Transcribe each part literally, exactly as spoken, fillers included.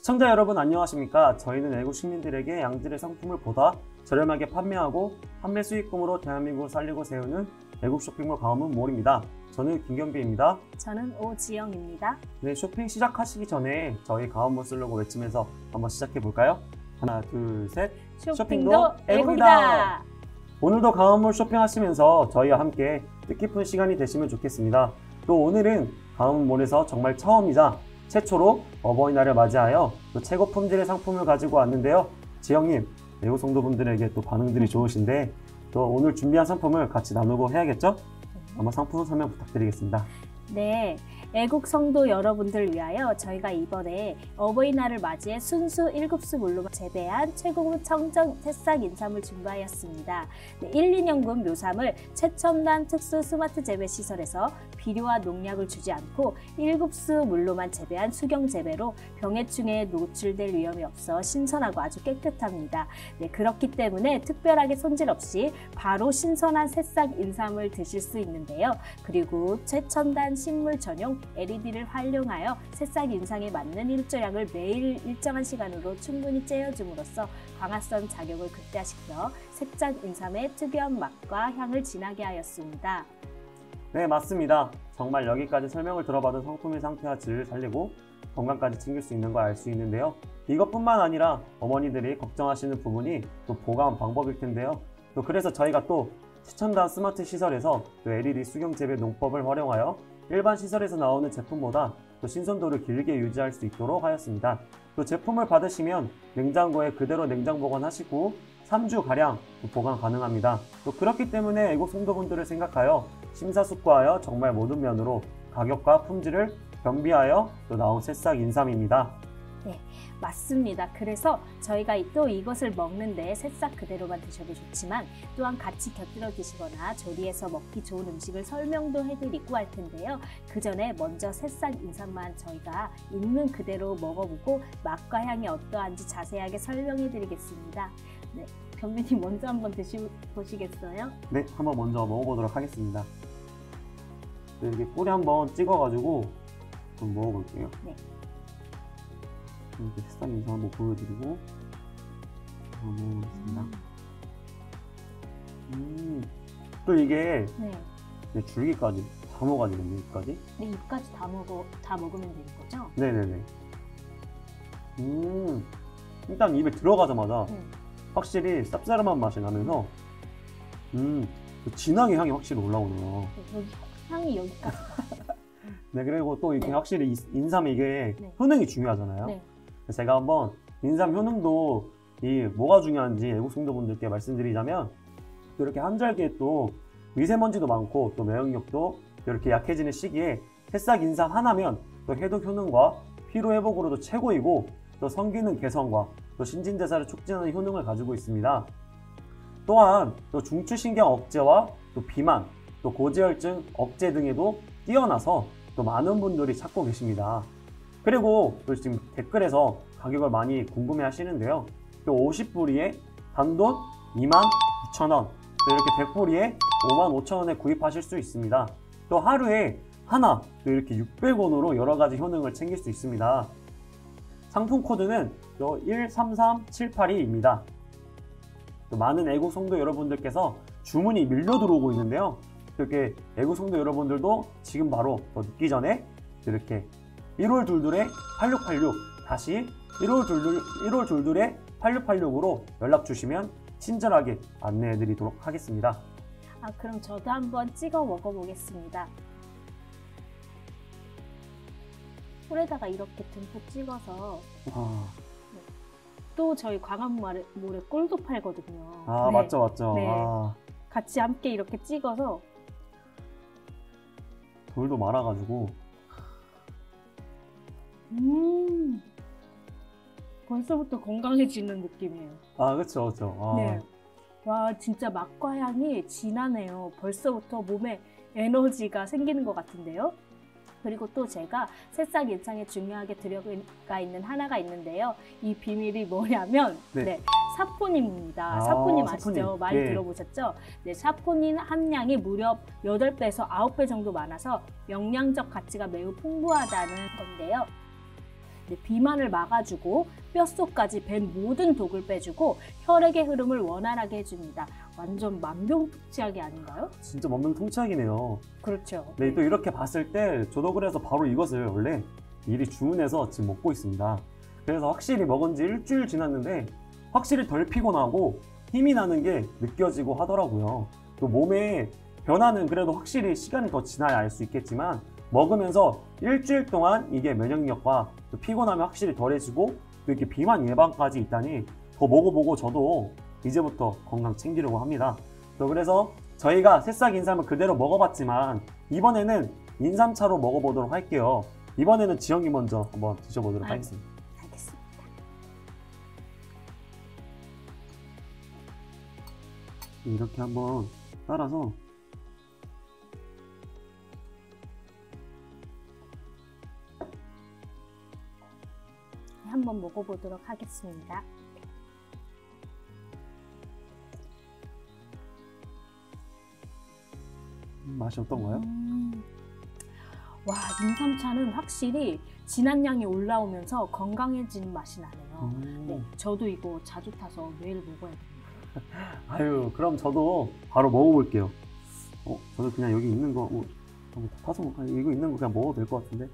시청자 여러분 안녕하십니까? 저희는 애국 시민들에게 양질의 상품을 보다 저렴하게 판매하고 판매 수익금으로 대한민국을 살리고 세우는 애국 쇼핑몰 강화문몰입니다. 저는 김경비입니다. 저는 오지영입니다. 네, 쇼핑 시작하시기 전에 저희 강화문몰 슬로건 외치면서 한번 시작해 볼까요? 하나, 둘, 셋. 쇼핑도, 쇼핑도 애국이다. 오늘도 강화문몰 쇼핑하시면서 저희와 함께 뜻깊은 시간이 되시면 좋겠습니다. 또 오늘은 강화문몰에서 정말 처음이자 최초로 어버이날을 맞이하여 또 최고 품질의 상품을 가지고 왔는데요. 지영님, 애국 성도분들에게 또 반응들이 좋으신데 또 오늘 준비한 상품을 같이 나누고 해야겠죠? 한번 상품 설명 부탁드리겠습니다. 네, 애국 성도 여러분들 위하여 저희가 이번에 어버이날을 맞이해 순수 일 급수 물로 재배한 최고급 청정 새싹 인삼을 준비하였습니다. 네, 일, 이 년군 묘삼을 최첨단 특수 스마트 재배 시설에서 비료와 농약을 주지 않고 일 급수 물로만 재배한 수경 재배로 병해충에 노출될 위험이 없어 신선하고 아주 깨끗합니다. 네, 그렇기 때문에 특별하게 손질 없이 바로 신선한 새싹 인삼을 드실 수 있는데요. 그리고 최첨단 식물 전용 엘이디를 활용하여 새싹 인삼에 맞는 일조량을 매일 일정한 시간으로 충분히 째어줌으로써 광합성 작용을 극대화시켜 새싹 인삼의 특유한 맛과 향을 진하게 하였습니다. 네, 맞습니다. 정말 여기까지 설명을 들어봐도 상품의 상태와 질을 살리고 건강까지 챙길 수 있는 걸 알 수 있는데요. 이것뿐만 아니라 어머니들이 걱정하시는 부분이 또 보관 방법일 텐데요. 또 그래서 저희가 또 최첨단 스마트 시설에서 또 엘이디 수경 재배 농법을 활용하여 일반 시설에서 나오는 제품보다 또 신선도를 길게 유지할 수 있도록 하였습니다. 또 제품을 받으시면 냉장고에 그대로 냉장 보관하시고 삼 주가량 보관 가능합니다. 또 그렇기 때문에 애국 성도분들을 생각하여 심사숙고하여 정말 모든 면으로 가격과 품질을 겸비하여 또 나온 새싹 인삼입니다. 네, 맞습니다. 그래서 저희가 또 이것을 먹는데 새싹 그대로만 드셔도 좋지만 또한 같이 곁들여 드시거나 조리해서 먹기 좋은 음식을 설명도 해드리고 할 텐데요. 그 전에 먼저 새싹 인삼만 저희가 있는 그대로 먹어보고 맛과 향이 어떠한지 자세하게 설명해 드리겠습니다. 네, 경민님 먼저 한번 드셔보시겠어요? 네, 한번 먼저 먹어보도록 하겠습니다. 이렇게 꼬리 한번 찍어가지고 좀 먹어볼게요. 네. 이렇게 새싹 인삼 한번 보여드리고 한번 먹어보겠습니다. 음. 음, 또 이게 네. 네, 줄기까지 다 먹어가지고 여기까지. 네, 입까지 다 먹어 다 먹으면 되는 거죠? 네네네. 음, 일단 입에 들어가자마자 음. 확실히 쌉싸름한 맛이 나면서 음, 진하게 향이 확실히 올라오네요. 여기 향이 여기까지. 네, 그리고 또 이게 네. 확실히 이- 인삼 이게 네. 효능이 중요하잖아요. 네. 그래서 제가 한번 인삼 효능도 이 뭐가 중요한지 애국 성도분들께 말씀드리자면 이렇게 한절기에 또 미세먼지도 많고 또 면역력도 이렇게 약해지는 시기에 새싹 인삼 하나면 또 해독 효능과 피로 회복으로도 최고이고 또 성기능 개선과 또 신진대사를 촉진하는 효능을 가지고 있습니다. 또한 또 중추신경 억제와 또 비만, 또 고지혈증 억제 등에도 뛰어나서 또 많은 분들이 찾고 계십니다. 그리고 또 지금 댓글에서 가격을 많이 궁금해 하시는데요. 또 오십 부리에 단돈 이만 구천 원, 또 이렇게 백 부리에 오만 오천 원에 구입하실 수 있습니다. 또 하루에 하나, 또 이렇게 육백 원으로 여러 가지 효능을 챙길 수 있습니다. 상품 코드는 또 일 삼 삼 칠 팔 이입니다. 또 많은 애국 성도 여러분들께서 주문이 밀려 들어오고 있는데요. 이렇게 애국 성도 여러분들도 지금 바로 더 늦기 전에 이렇게 일월 둘둘에 팔육팔육 다시 일월 둘둘 일월 둘둘에 팔육팔육으로 연락 주시면 친절하게 안내해 드리도록 하겠습니다. 아, 그럼 저도 한번 찍어 먹어보겠습니다. 꿀에다가 이렇게 듬뿍 찍어서 아, 또 저희 광화문몰에 꿀도 팔거든요. 아 네. 맞죠 맞죠. 네. 아, 같이 함께 이렇게 찍어서 돌도 말아가지고 음 벌써부터 건강해지는 느낌이에요. 아 그쵸 그쵸. 아, 네. 와, 진짜 맛과 향이 진하네요. 벌써부터 몸에 에너지가 생기는 것 같은데요. 그리고 또 제가 새싹 인삼에 중요하게 들어가 있는 하나가 있는데요. 이 비밀이 뭐냐면 네. 네, 사포닌입니다. 아, 사포닌 아시죠? 사포닌. 많이 예. 들어보셨죠? 네, 사포닌 함량이 무려 여덟 배에서 아홉 배 정도 많아서 영양적 가치가 매우 풍부하다는 건데요. 네, 비만을 막아주고 뼛속까지 밴 모든 독을 빼주고 혈액의 흐름을 원활하게 해줍니다. 완전 만병통치약이 아닌가요? 진짜 만병통치약이네요. 그렇죠. 네, 또 이렇게 봤을 때 저도 그래서 바로 이것을 원래 미리 주문해서 지금 먹고 있습니다. 그래서 확실히 먹은 지 일주일 지났는데 확실히 덜 피곤하고 힘이 나는 게 느껴지고 하더라고요. 또 몸에 변화는 그래도 확실히 시간이 더 지나야 알 수 있겠지만 먹으면서 일주일 동안 이게 면역력과 또 피곤함이 확실히 덜해지고 또 이렇게 비만 예방까지 있다니 더 먹어보고 저도 이제부터 건강 챙기려고 합니다. 또 그래서 저희가 새싹 인삼을 그대로 먹어봤지만 이번에는 인삼차로 먹어보도록 할게요. 이번에는 지영이 먼저 한번 드셔보도록 아, 하겠습니다. 알겠습니다. 이렇게 한번 따라서 한번 먹어보도록 하겠습니다. 음, 맛이 어떤가요? 음. 와, 인삼차는 확실히 진한 양이 올라오면서 건강해지는 맛이 나네요. 음. 네, 저도 이거 자주 타서 매일 먹어야 됩니다. 아유, 그럼 저도 바로 먹어볼게요. 어, 저도 그냥 여기 있는 거, 뭐, 뭐 타서 먹- 아니, 이거 있는 거 그냥 먹어도 될 것 같은데.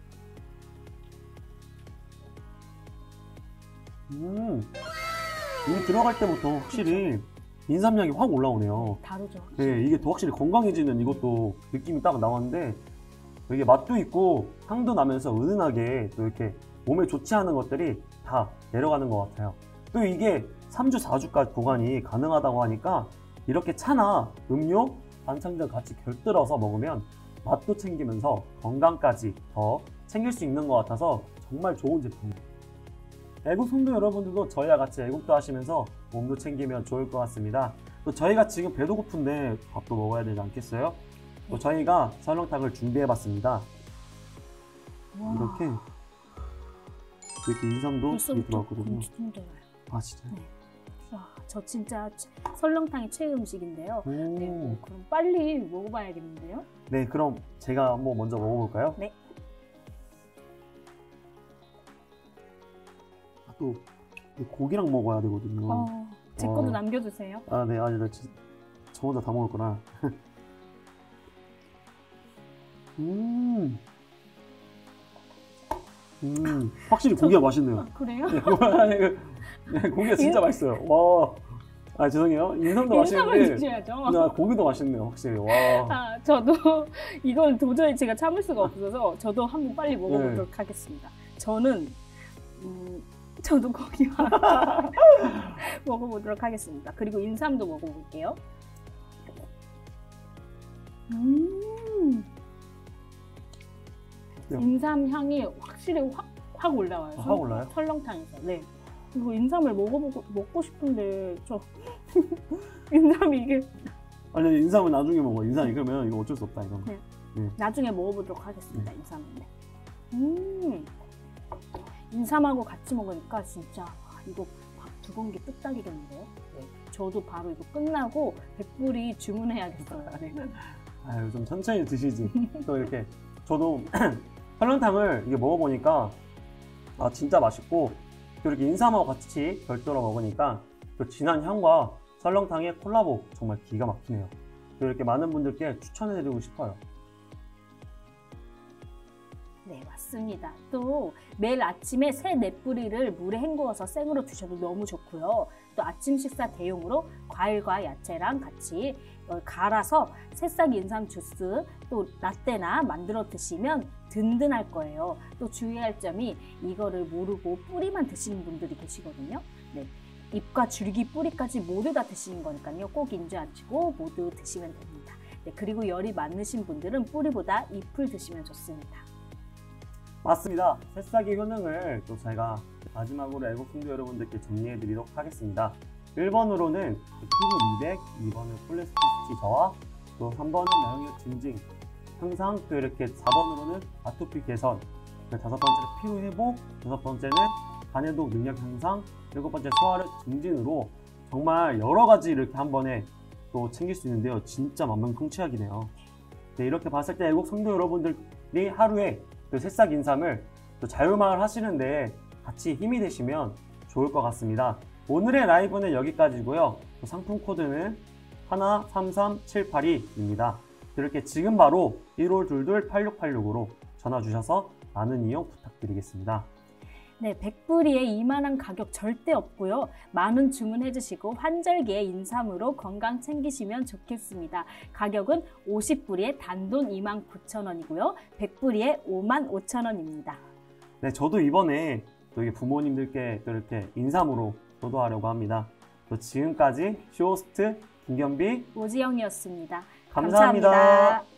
음, 이게 들어갈 때부터 확실히 인삼량이 확 올라오네요. 다르죠. 네, 이게 더 확실히 건강해지는 이것도 느낌이 딱 나왔는데 이게 맛도 있고 향도 나면서 은은하게 또 이렇게 몸에 좋지 않은 것들이 다 내려가는 것 같아요. 또 이게 삼 주, 사 주까지 보관이 가능하다고 하니까 이렇게 차나 음료, 반찬들 같이 곁들여서 먹으면 맛도 챙기면서 건강까지 더 챙길 수 있는 것 같아서 정말 좋은 제품이에요. 애국 성도 여러분들도 저희와 같이 애국도 하시면서 몸도 챙기면 좋을 것 같습니다. 또 저희가 지금 배도 고픈데 밥도 먹어야 되지 않겠어요? 또 저희가 설렁탕을 준비해봤습니다. 와, 이렇게 이렇게 인삼도 여기 벌써부터 들어갔거든요. 엄청 힘들어요. 아 진짜요? 네. 와, 저 진짜 최- 설렁탕이 최애 음식인데요. 오. 네, 뭐 그럼 빨리 먹어봐야겠는데요? 네, 그럼 제가 한번 먼저 먹어볼까요? 네. 아, 또 이 고기랑 먹어야 되거든요. 어, 제 어. 것도 남겨주세요. 아, 네, 아니, 나 지- 저 혼자 다 먹었구나. 음, 음, 확실히 고기가 맛있네요. 아, 그래요? 네, 고- 아니, 그- 네, 고기가 진짜 맛있어요. 와, 아 죄송해요. 인삼도 인삼을 맛있는데, 드셔야죠. 나 고기도 맛있네요, 확실히. 와, 아, 저도 이건 도저히 제가 참을 수가 없어서 저도 한번 빨리 먹어보도록 네. 하겠습니다. 저는 음, 저도 고기와 먹어보도록 하겠습니다. 그리고 인삼도 먹어볼게요. 음, 네. 인삼 향이 확실히 확, 확 올라와요. 아, 확 올라요? 설렁탕에서. 네. 이거 인삼을 먹어보고 먹고 싶은데 저 인삼이 이게 아니 인삼은 나중에 먹어. 인삼이 그러면 이거 어쩔 수 없다 이거. 네. 나중에 먹어보도록 하겠습니다. 인삼은. 네. 음, 인삼하고 같이 먹으니까 진짜 와, 이거 밥 두 공기 뚝딱이겠는데요? 네. 저도 바로 이거 끝나고 백불이 주문해야겠어요. 네. 아유 좀 천천히 드시지. 또 이렇게 저도 설렁탕을 이게 먹어보니까 아 진짜 맛있고 또 이렇게 인삼하고 같이 별도로 먹으니까 또 진한 향과 설렁탕의 콜라보 정말 기가 막히네요. 또 이렇게 많은 분들께 추천해드리고 싶어요. 네, 맞습니다. 또 매일 아침에 새 넷뿌리를 물에 헹구어서 생으로 드셔도 너무 좋고요. 또 아침 식사 대용으로 과일과 야채랑 같이 갈아서 새싹 인삼 주스 또 라떼나 만들어 드시면 든든할 거예요. 또 주의할 점이 이거를 모르고 뿌리만 드시는 분들이 계시거든요. 네, 잎과 줄기, 뿌리까지 모두 다 드시는 거니까요. 꼭 인지하시고 모두 드시면 됩니다. 네, 그리고 열이 많으신 분들은 뿌리보다 잎을 드시면 좋습니다. 맞습니다. 새싹의 효능을 또 제가 마지막으로 애국충도 여러분들께 정리해드리도록 하겠습니다. 일 번으로는 피부 미백, 이 번은 콜레스테롤 저하, 또 삼 번은 면역력 증진, 항상 또 이렇게 사 번으로는 아토피 개선, 다섯 번째는 피로 회복, 여섯 번째는 간해독 능력 향상, 일곱 번째 소화력 증진으로 정말 여러 가지 이렇게 한 번에 또 챙길 수 있는데요. 진짜 만병통치약이네요. 네, 이렇게 봤을 때 애국 성도 여러분들이 하루에 그 새싹 인삼을 또 자유마을 하시는데 같이 힘이 되시면 좋을 것 같습니다. 오늘의 라이브는 여기까지고요. 상품 코드는 일 삼 삼 칠 팔 이입니다. 이렇게 지금 바로 일오이이 팔육팔육으로 전화 주셔서 많은 이용 부탁드리겠습니다. 네, 백 불이에 이만한 가격 절대 없고요. 많은 주문해 주시고 환절기에 인삼으로 건강 챙기시면 좋겠습니다. 가격은 오십 불이에 단돈 이만 구천 원이고요. 백 불이에 오만 오천 원입니다. 네, 저도 이번에 또 이게 부모님들께 또 이렇게 인삼으로 효도하려고 합니다. 또 지금까지 쇼호스트 김견비 오지영이었습니다. 감사합니다. 감사합니다.